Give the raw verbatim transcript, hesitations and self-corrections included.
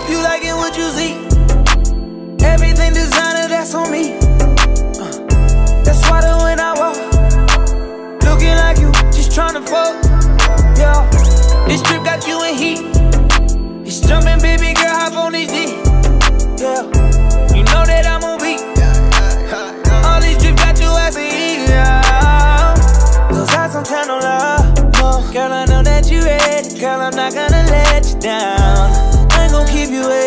You liking what you see. Everything designer, that's on me. uh, That's why that when I walk, looking like you, just tryna fuck. Yeah, this trip got you in heat. It's jumping, baby girl, hop on this D. Yeah, you know that I'm on beat. All these trips got you as a eat. Yeah, those eyes don't tell no love, no. Girl, I know that you ready. Girl, I'm not gonna let you down. I ain't gon' keep you waiting.